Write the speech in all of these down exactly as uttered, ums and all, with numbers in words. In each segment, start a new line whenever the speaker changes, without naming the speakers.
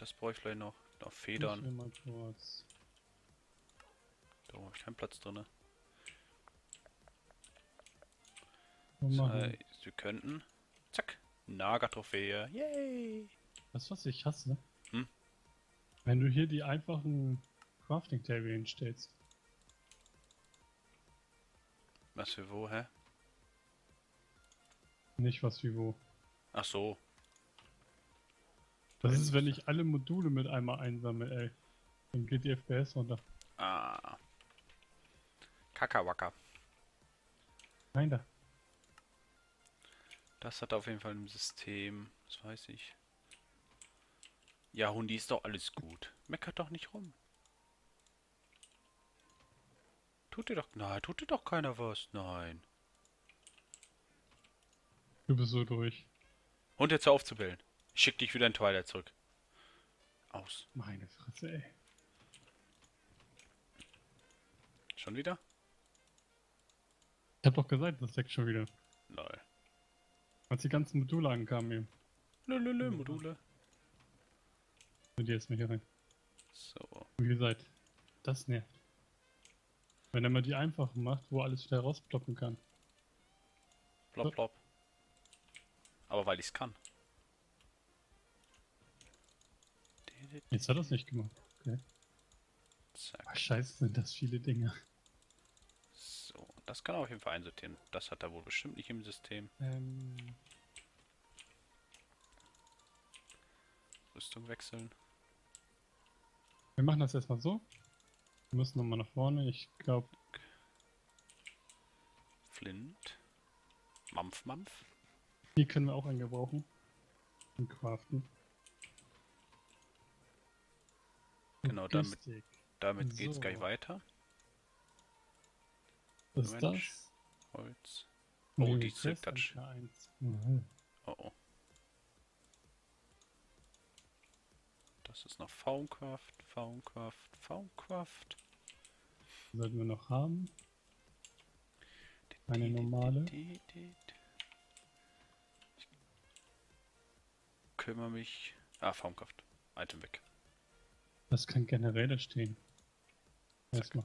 das brauche ich vielleicht noch. Noch
Ich
Federn.
will mal kurz.
Da habe ich keinen Platz drin.
So
Das
machen.
heißt, wir könnten. Zack. Naga-Trophäe. Yay!
Das, was ich hasse,
Hm?
wenn du hier die einfachen Crafting Table hinstellst.
Was für wo, hä?
Nicht was wie wo.
Ach so.
Das ist, wenn ich alle Module mit einmal einsammle, ey. Dann geht die F P S runter.
Ah. Kakawaka.
Nein, da.
Das hat auf jeden Fall ein System. Das weiß ich. Ja, Hundi, ist doch alles gut. Meckert doch nicht rum. Tut dir doch... Nein, tut dir doch keiner was. Nein.
Du bist so durch.
Und jetzt hör auf zu bellen. Ich schick dich wieder in Twilight zurück. Aus.
Meine Fresse, ey.
Schon wieder?
Ich hab doch gesagt, das leckt schon wieder.
Lol.
Als die ganzen Module ankamen eben.
Lülülü, Module.
Und die jetzt mal hier rein.
So.
Wie gesagt, das nervt. Wenn er mal die einfachen macht, wo alles wieder rausploppen kann.
Plop, plop. Aber weil ich's kann.
Jetzt hat er es nicht gemacht. Okay.
Zack.
Ach, scheiße, sind das viele Dinge.
So. Das kann er auf jeden Fall einsortieren. Das hat er wohl bestimmt nicht im System.
Ähm,
Rüstung wechseln.
wir machen das erstmal so. Wir müssen nochmal nach vorne. Ich glaube,
Flint. Mampf, Mampf.
die können wir auch eingebrauchen. Und craften.
Genau, damit,
Logistik.
damit geht's
So.
gleich weiter.
Was ist
Mensch.
das?
Holz. Oh, die Silk Touch.
eins. Mhm.
Oh oh. Das ist noch Faumkraft, Faumkraft, Faumkraft.
Sollten wir noch haben. Eine normale.
Ich kümmere mich. Ah, Faumkraft. Item weg.
Das kann generell da stehen. Erstmal.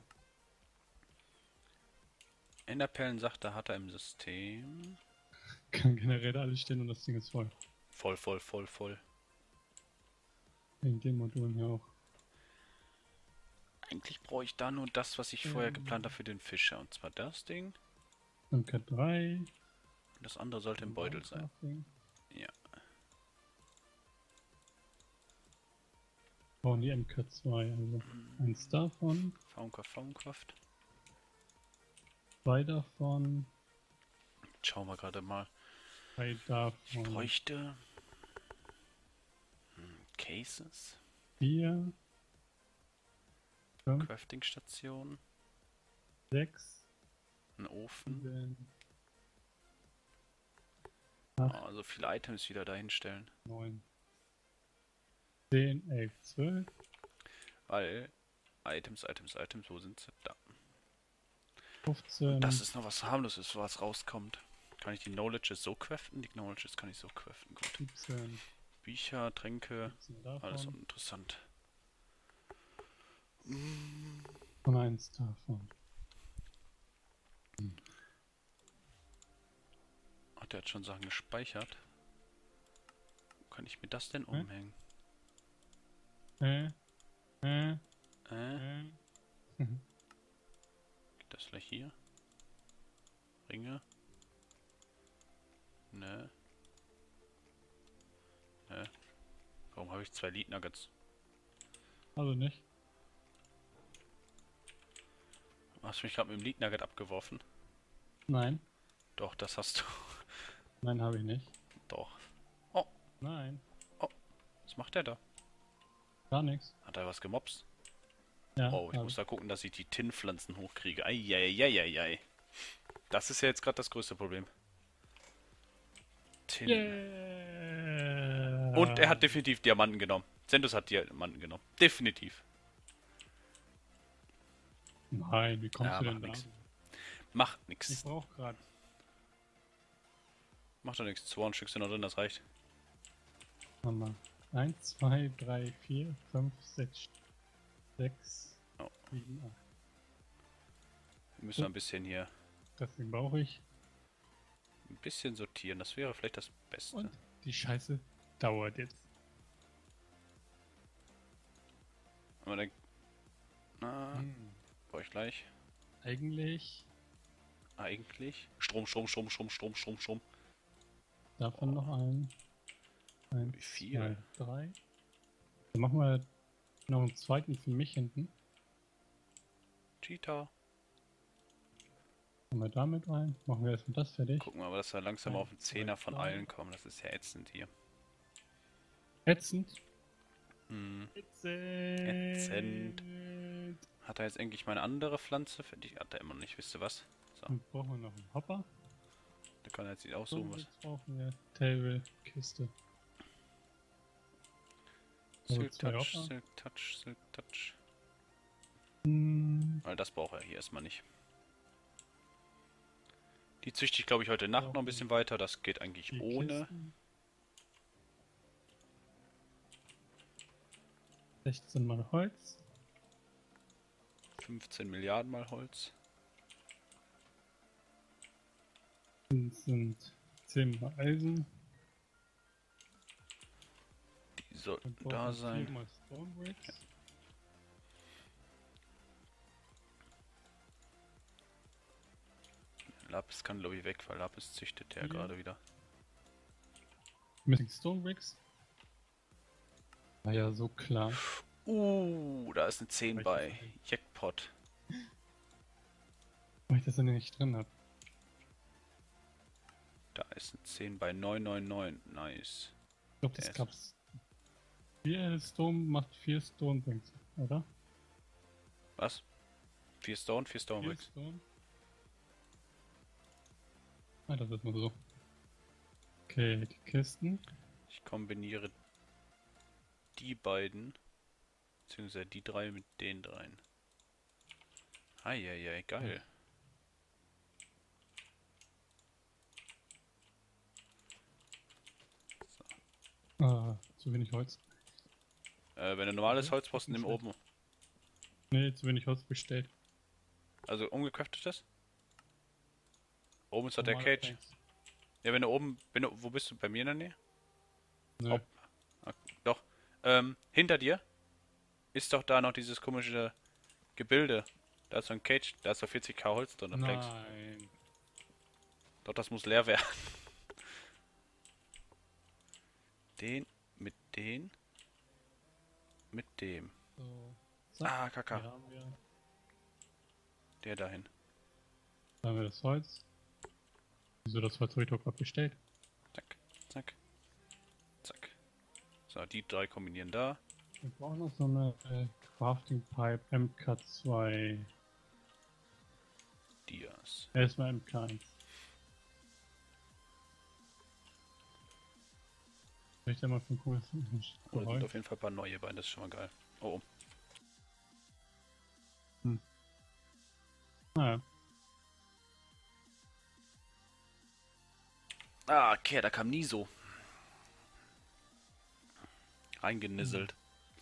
Enderperlen sagt er, hat er im System.
Kann generell da alles stehen und das Ding ist voll.
Voll, voll, voll, voll.
Wegen den Modulen hier auch.
Eigentlich brauche ich da nur das, was ich vorher
Ähm.
geplant habe für den Fischer. Und zwar das Ding.
M K drei.
Und das andere sollte im Beutel sein. Ja.
Brauchen die M K zwei, also eins davon,
Faumkraft, Faumkraft.
zwei davon,
Schauen wir gerade mal.
drei
Ich
davon,
bräuchte hm, Cases,
vier, fünf,
Crafting-Station,
sechs,
ein Ofen.
sieben,
Oh,
acht,
so viele Items wieder dahinstellen.
neun, zehn, elf, zwölf.
Weil Items, Items, Items, wo sind sie? Da.
fünfzehn.
Das ist noch was harmloses, was rauskommt. Kann ich die Knowledges so craften? Die Knowledges kann ich so craften, gut.
siebzehn,
Bücher, Tränke,
siebzehn davon.
alles uninteressant.
Und eins davon.
Ach, der hat schon Sachen gespeichert. Wo kann ich mir das denn umhängen?
Äh, äh,
Äh?
äh.
Geht das vielleicht hier? Ringe? Ne. Ne. Warum habe ich zwei Lead Nuggets?
Also nicht.
Hast du mich gerade mit dem Lead Nugget abgeworfen?
Nein.
Doch, das hast du.
Nein, habe ich nicht.
Doch.
Nein.
Was macht der da?
Gar nichts.
Hat er was gemobst?
Ja,
Oh, ich
hab
muss da gucken, dass ich die Tin-Pflanzen hochkriege. Eieieiei. Das ist ja jetzt gerade das größte Problem. Tin.
Yeah.
Und er hat definitiv Diamanten genommen. Sentus hat Diamanten genommen. Definitiv.
Nein, wie kommst
Ja,
du
macht
denn da?
nix. Macht
Ich
nix.
brauch grad.
Macht doch nichts. zwei Stück sind noch drin, das reicht.
Mama. eins, zwei, drei, vier, fünf, sechs, sechs,
Oh.
sieben, acht.
Wir müssen ein bisschen hier
Deswegen brauche ich.
ein bisschen sortieren. Das wäre vielleicht das Beste.
Und die Scheiße dauert jetzt.
Aber dann... Na,
Hm.
brauche ich gleich.
Eigentlich
Eigentlich. Strom, Strom, Strom, Strom, Strom, Strom, Strom.
davon
Oh.
noch ein. Eins,
Wie viel?
zwei, drei. Dann machen wir noch einen zweiten für mich hinten.
Cheetah.
Machen wir damit rein. Machen wir erstmal das fertig.
Gucken wir mal, dass wir langsam
Eins,
auf den Zehner
zwei,
von
drei.
allen kommen. Das ist ja ätzend hier.
Ätzend.
Hm.
Ätzend.
Hat er jetzt eigentlich meine andere Pflanze? Für die hat er immer noch nicht. Wisst ihr was? So,
Dann brauchen wir noch einen Hopper.
da kann er jetzt nicht
So,
aussuchen, was.
jetzt brauchen wir Table, Kiste. Also
Silk
zwei
Touch,
Hopper.
Silk Touch, Silk Touch.
Hm,
Weil das braucht er hier erstmal nicht. Die züchte ich, glaube ich, heute Nacht noch ein bisschen weiter. Das geht eigentlich
die
ohne.
Kisten. sechzehn mal Holz.
fünfzehn Milliarden mal Holz.
Das sind zehn mal Eisen.
Die sollten
Dann
da
brauchen wir
sein.
vier mal Stone Bricks.
Lapis kann, glaube ich, weg, weil Lapis züchtet der
Ja.
gerade wieder.
Missing Stone Bricks. War ja so klar.
Uh, da ist eine zehn
Welches
bei.
denn?
Jackpot.
Weil ich das ja nicht drin habe.
Da ist eine zehn bei neun neun neun. Nice.
Ich glaube,
Der
das
ist-
gab's. vier Stone macht vier Stone Bricks, oder?
Was? vier Stone, vier Stone
vier
Bricks.
Stone. Ah, das ist mal so. Okay, die Kisten.
Ich kombiniere die beiden, beziehungsweise die drei mit den dreien. Eieiei, geil.
Ah, zu wenig Holz.
Äh, wenn du normales
Okay,
Holz brauchst, nimm
schlecht.
oben.
Nee, zu wenig Holz bestellt.
Also umgeköpftetes? Oben ist doch der
Normale
Cage.
Planks.
Ja, wenn du oben, wenn du, wo bist du? Bei mir in der Nähe?
Nö.
Ob- Doch. Ähm, hinter dir ist doch da noch dieses komische Gebilde. Da ist so ein Cage, da ist doch vierzigtausend Holz drin. Planks.
Nein.
Doch, das muss leer werden. Den, mit den, mit dem.
So. Zack.
Ah,
Hier
Kaka.
haben wir,
Der dahin.
da haben wir das Holz. Wieso das Holz habe ich doch gerade bestellt?
Zack, zack, zack. So, die drei kombinieren da.
Wir brauchen noch so eine äh, Crafting Pipe M K zwei.
Dias.
Erstmal M K eins. Soll ich da mal für ein cooles
Oh, da sind
Geräusch?
auf jeden Fall ein paar neue bei, das ist schon mal geil. Oh, oh.
Naja.
Ah, okay, da kam Niso. Reingenisselt.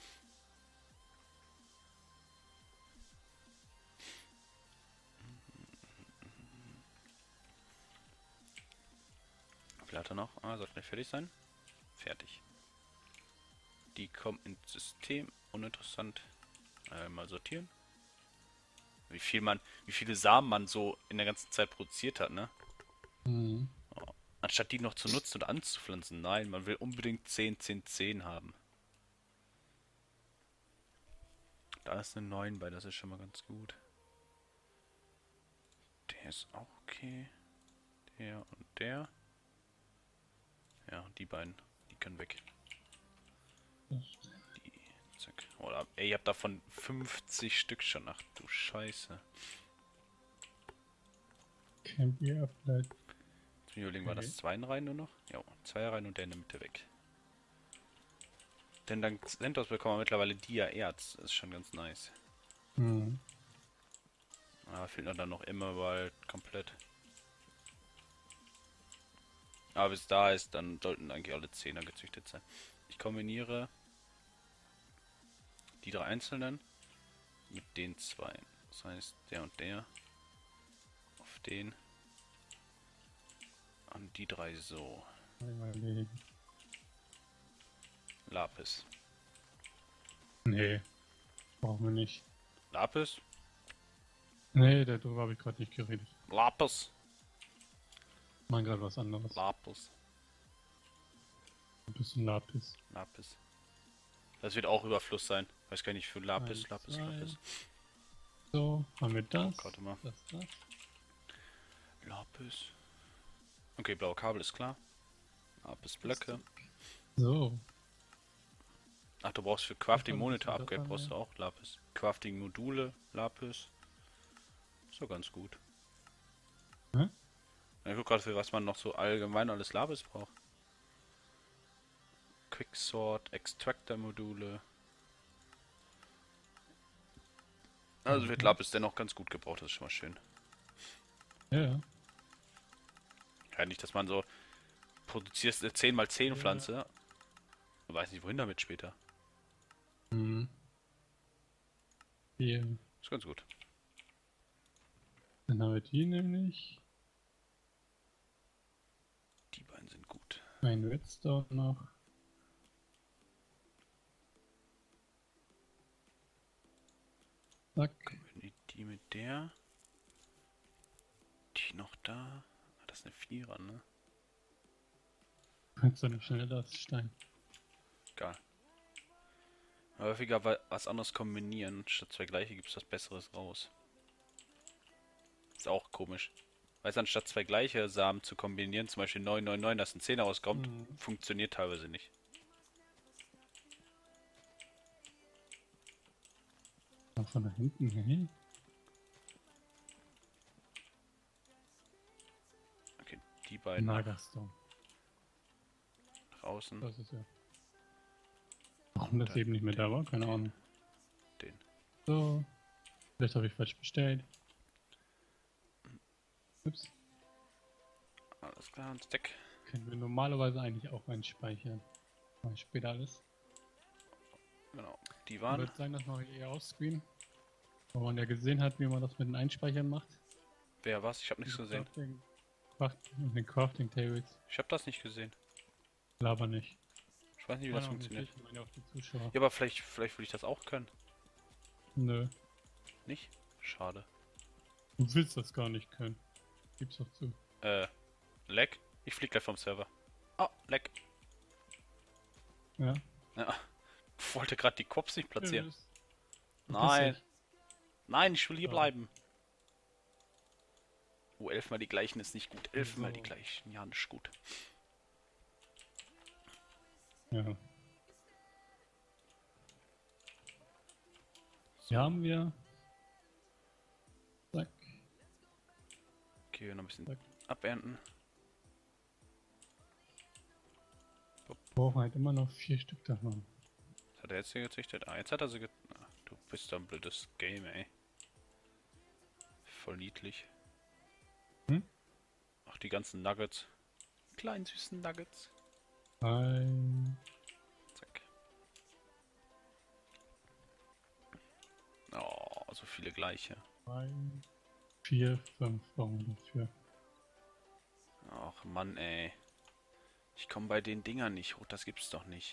Wie viel hat er noch? Ah, sollte nicht fertig sein. Fertig. Die kommen ins System. Uninteressant. Äh, mal sortieren. Wie viel man, wie viele Samen man so in der ganzen Zeit produziert hat, ne?
Mhm.
Anstatt die noch zu nutzen und anzupflanzen. Nein, man will unbedingt zehn, zehn, zehn haben. Da ist eine neun bei, das ist schon mal ganz gut. Der ist auch okay. Der und der. Ja, die beiden, die können weg.
Das
Die, zack. Oder, ey, ihr habt davon fünfzig Stück schon. Ach du Scheiße.
Can't be applied.
Jetzt bin ich überlegen, war
Okay.
das zwei Reihen nur noch? Ja, zwei Reihen und der in der Mitte weg. Denn dank Centos bekommen wir mittlerweile Dia-Erz. Das ist schon ganz nice.
Mhm.
Aber fehlt noch dann noch immer bald komplett. Aber bis da ist, dann sollten eigentlich alle Zehner gezüchtet sein. Ich kombiniere die drei einzelnen mit den zwei. Das heißt, der und der auf den und die drei so. Lapis.
Nee, brauchen wir nicht.
Lapis?
Nee, darüber habe ich gerade nicht geredet.
Lapis.
Ich meine gerade was anderes.
Lapis.
Ein bisschen Lapis.
Lapis. Das wird auch Überfluss sein. Weiß gar nicht für Lapis,
Eins,
Lapis,
zwei.
Lapis.
So, haben wir das.
Oh, warte mal.
Das, das.
Lapis. Okay, blaue Kabel ist klar. Lapis Blöcke.
So.
Ach, du brauchst für Crafting
Davon
Monitor
müssen wir
Upgrade
davon,
brauchst du
ja.
auch Lapis. Crafting Module, Lapis. Ist doch ganz gut.
Hm?
Ich guck gerade, für was man noch so allgemein alles Lapis braucht. Quicksort, Extractor Module. Also wird Lapis dennoch ganz gut gebraucht, das ist schon mal schön.
Ja, ja.
Ja, nicht, dass man so produzierst eine zehn mal zehn
Ja.
Pflanze. Ich weiß nicht, wohin damit später.
Hm. Hier.
Ist ganz gut.
Dann haben wir die nämlich.
Die beiden sind gut.
Ein Redstone noch. Zack.
Die, die mit der. Die noch da. Ah, das ist eine Vierer, ne?
Kannst du nicht schneller das Stein.
Egal. Häufiger wa- was anderes kombinieren. Statt zwei gleiche gibt es was Besseres raus. Ist auch komisch. Weil es anstatt zwei gleiche Samen zu kombinieren, zum Beispiel neun neun neun, dass ein zehner rauskommt,
Mhm.
funktioniert teilweise nicht.
Auch von da hinten, hey.
Okay, die beiden nach
Nagerstone.
draußen.
Das ist ja. Warum das
dann
eben nicht mehr da war? Keine Ahnung.
Den.
So. Vielleicht habe ich falsch bestellt. Ups.
Alles klar, ein Stack.
Können wir normalerweise eigentlich auch einspeichern. Mal später alles.
Genau. Die
Ich
waren.
würde sagen, das mache ich eher offscreen. Wo man ja gesehen hat, wie man das mit den Einspeichern macht.
Wer was? Ich habe nichts gesehen.
Crafting, Crafting, mit den Crafting Tables.
Ich habe das nicht gesehen.
Laber nicht.
Ich weiß nicht, wie
Meine
das
auch nicht,
funktioniert.
ich meine auch die Zuschauer.
Ja, aber vielleicht, vielleicht will ich das auch können.
Nö.
Nicht? Schade.
Du willst das gar nicht können. Gib's doch zu.
Äh, Leck? Ich flieg gleich vom Server. Oh, Leck.
Ja.
Ja. Wollte gerade die Cops nicht platzieren.
Tschüss.
Nein.
Verpiss dich.
Nein, ich will hier
Ja.
bleiben. Oh, elfmal die gleichen ist nicht gut. Elfmal
So.
die gleichen. Ja, nicht gut.
Ja. Hier haben wir. Zack.
Okay, noch ein bisschen
Zack.
abernten.
Brauchen halt immer noch vier Stück davon.
Was hat er jetzt hier gezüchtet? Ah, jetzt hat er sie ge... Ah, du bist ein blödes Game, ey. Voll niedlich.
Hm?
Ach, die ganzen Nuggets. Kleinen süßen Nuggets.
Ein.
Zack. Oh, so viele gleiche.
Drei, vier, fünf brauchen wir dafür.
Ach Mann, ey. Ich komme bei den Dingern nicht hoch, das gibt's doch nicht.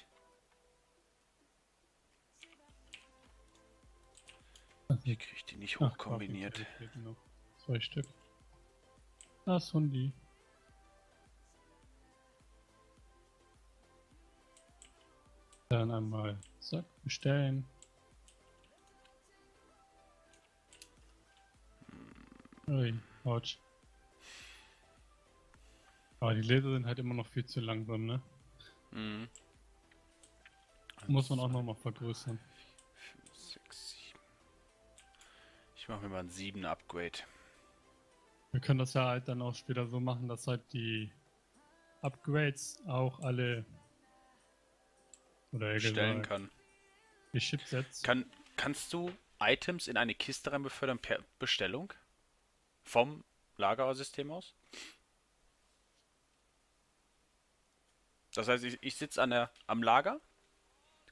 Ich krieg die nicht
Ach,
hoch kombiniert.
Crafting Table fehlen noch. Zwei Stück. Das sind die. Dann einmal zack, bestellen. Ui, Autsch. Aber die Laser sind halt immer noch viel zu langsam, ne?
Mhm.
Muss man auch nochmal vergrößern.
fünf, sechs, sieben. Ich mache mir mal ein sieben Upgrade.
Wir können das ja halt dann auch später so machen, dass halt die Upgrades auch alle oder eher
Stellen
gesagt,
kann.
die Chipsets.
kann. Kannst du Items in eine Kiste rein befördern per Bestellung? Vom Lagersystem aus? Das heißt, ich, ich sitze an der, am Lager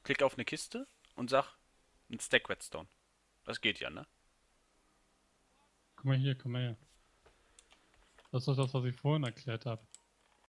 klick auf eine Kiste und sag ein Stack Redstone. Das geht ja, ne?
Guck mal hier, guck mal her. Das ist doch das, was ich vorhin erklärt habe.